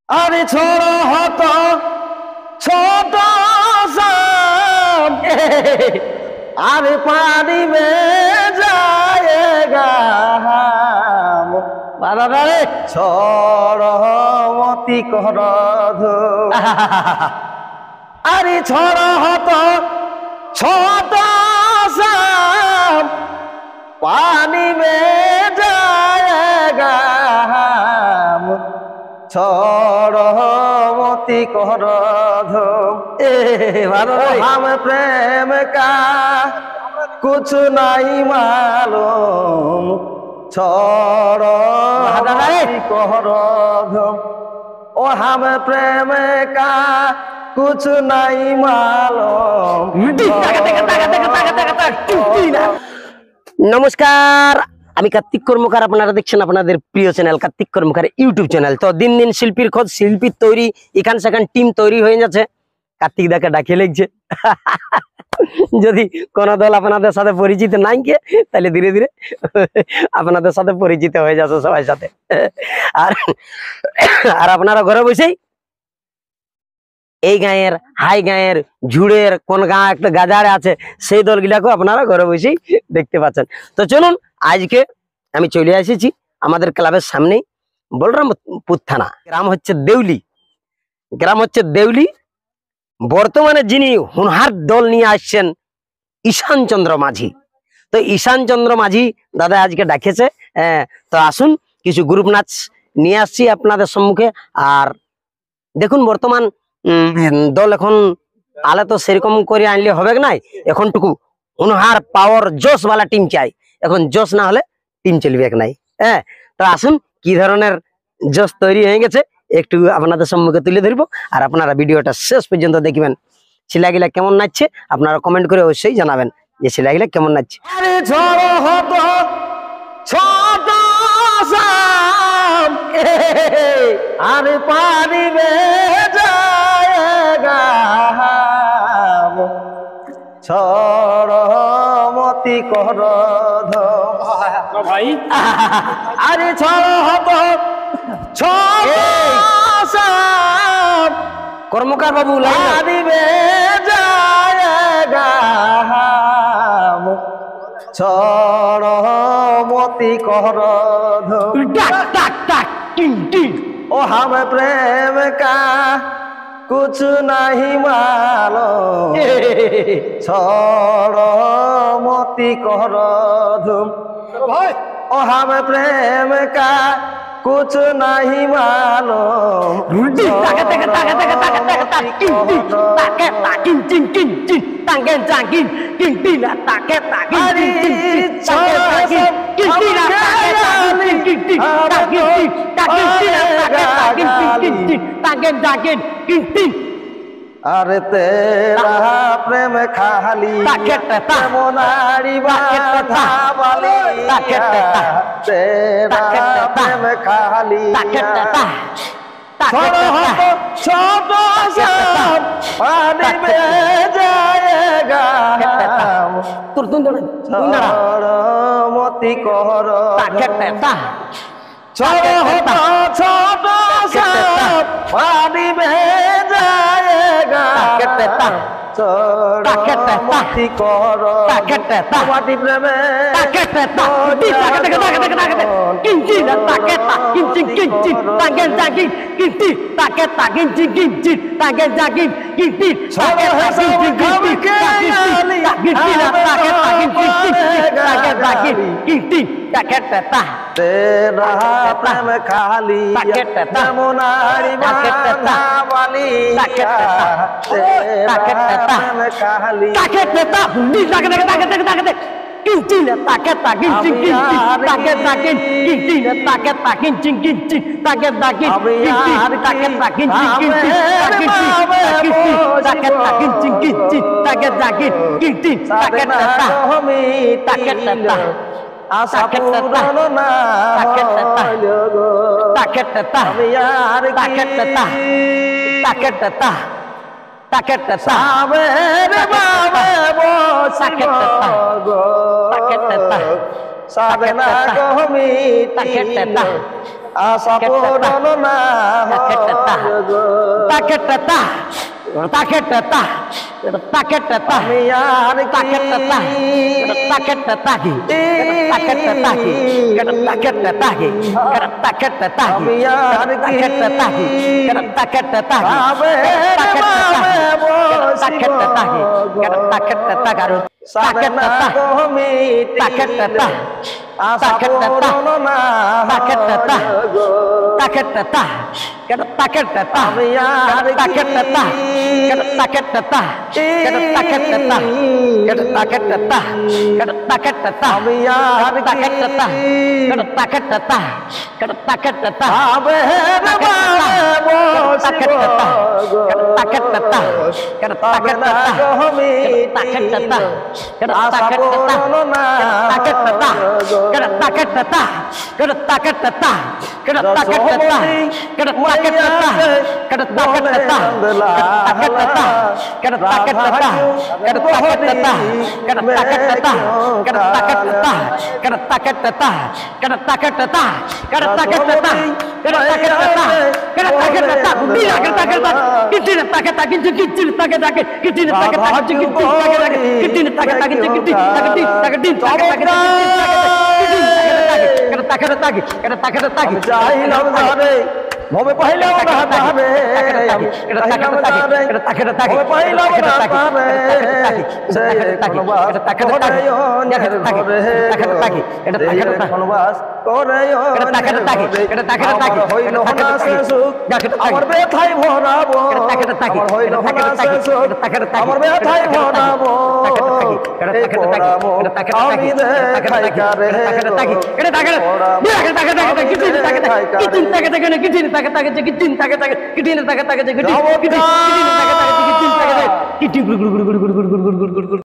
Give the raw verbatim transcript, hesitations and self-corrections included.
আরে ছোট হত ছোট আরে পানি মে যায় ছড়মতি কর আরে ছড় হত ছোট পানি মে যায় ছড়মতি কর हम प्रेम का कुछ नहीं मालूम छड़मति कहर ओ हम प्रेम का कुछ नहीं मालूम। নমস্কার, আমি কার্তিক কর্মকার। আপনারা দেখছেন আপনাদের প্রিয় channel Kartik Karmakar YouTube channel. তো দিন দিন শিল্পীর খোঁজ, শিল্পীর তৈরি, এখান সেখান টিম তৈরি হয়ে যাচ্ছে। কার্তিক দাকে ডাকিয়ে লেগছে। যদি কোন দল আপনাদের সাথে পরিচিত নাই কে, তাহলে ধীরে ধীরে আপনাদের সাথে পরিচিত হয়ে যাচ্ছে সবাই সাথে। আর আর আপনারা ঘরে বসেই এই গাঁয়ের, হাই গাঁয়ের, ঝুড়ের কোন গাঁ একটা গাজারে আছে, সেই দলগুলাকেও আপনারা ঘরে বসেই দেখতে পাচ্ছেন। তো চলুন, আজকে আমি চলে এসেছি আমাদের ক্লাবের সামনেই, বলরামপুর থানা, গ্রাম হচ্ছে দেউলি, গ্রাম হচ্ছে দেউলি। বর্তমানে যিনি হুনহার দল নিয়ে আসছেন ঈশান চন্দ্র মাঝি। তো ঈশান চন্দ্র মাঝি দাদা আজকে ডাকেছে, তো আসুন কিছু গ্রুপ নাচ নিয়ে আসছি আপনাদের সম্মুখে। আর দেখুন, বর্তমান দল এখন আলে তো সেরকম করে আনলে হবে নাই, এখনটুকু হুনহার পাওয়ার জোশ বালা টিম চাই। এখন জোশ না হলে টিম চলবে এক নাই। হ্যাঁ, তো আসুন কি ধরনের জোশ তৈরি হয়ে গেছে একটু আপনাদের সম্মুখে তুলে ধরবো। আর আপনারা ভিডিওটা শেষ পর্যন্ত দেখবেন। ছেলেগুলা কেমন নাচছে আপনারা কমেন্ট করে অবশ্যই জানাবেন যে ছেলেগুলা কেমন নাচছে। আরে ছোট হত ছোট আরে পানি মে যায় ছড়মতি কর ভাই। আরে ছড় হত ছোট কর্মকার বাবু পানি মে যায় ছড়মতি কর ओ हम प्रेम का कुछ नहीं मालूम छड़मति कहर धूम ओ हम प्रेम का कुछ नहीं मालूम अरे तेरा प्रेम खाली मोनारी बाधा वाली तेरा प्रेम खाली छोड़ो तो छोड़ो सब पानी में जाएगा छड़मति कहर छोड़ो तो छोड़ो सब पानी में जाएगा ছড়মতি কর মাটি প্রেমে तेरा प्रेम खाली मोनारी बाधा वाली तेरा प्रेम खाली आशा पूर्ण ना হলো গো আমি আর কি সাবের বাবে বসবো গো সাবে না গো মিটিল আশা পূরণ না হলো তাকেটা তা তাকেটা তা তাকেটা তা আমি আর তাকেটা তা তাকেটা তাকি তাকেটা তাকি তাকেটা তাকি তাকেটা তাকি আমি আর তাকেটা তাকি তাকেটা তাকি তাকেটা তাকি তাকেটা তাকারু তাকেটা তা তাকেটা তা তাকেটা তা তাকেটা তা taket ta kada taket ta taket ta kada taket ta kada taket ta kada taket ta kada taket ta kada taket ta kada taket ta kada taket ta আবে taket ta kada taket ta kada taket ta taket ta kada taket ta taket ta kada taket ta kada taket ta kada taket ta kada taket ta kada taket ta kada taket ta kada taket ta kada taket ta kada taket ta kada taket ta kada taket ta kada taket ta kada taket ta kada taket ta kada taket ta dia kada taket ta kitin taket ta kitin kitin taket ta kitin taket ta kitin taket ta kitin taket ta kitin kitin taket ta kitin taket ta kitin kada taket ta kada taket ta চাইলাম জানে ভবে পাইলাম না পাবে এটা তাকে তাকে এটা তাকে তাকে ভবে পাইলাম না পাবে সে কোনবাস করে অনের ঘরে তাকে তাকে এটা তাকে কোনবাস করে এটা তাকে তাকে এটা তাকে তাকে হইল না সে সুখ আমার ব্যথাই ভরাবো এটা তাকে তাকে হইল না সে সুখ আমার ব্যথাই ভরাবো এটা তাকে তাকে এটা তাকে আমি দেখাই কারে এটা তাকে এটা তাকে এটা তাকে তাকে কিচিন তাকে তাকে কিচিন তাকে তাকে কিচিন তাকে তাকে কিচিন তাকে তাকে কিচিন তাকে তাকে কিচিন তাকে তাকে কিচিন তাকে তাকে কিচিন তাকে তাকে কিচিন গুড় গুড় গুড় গুড় গুড় গুড় গুড় গুড়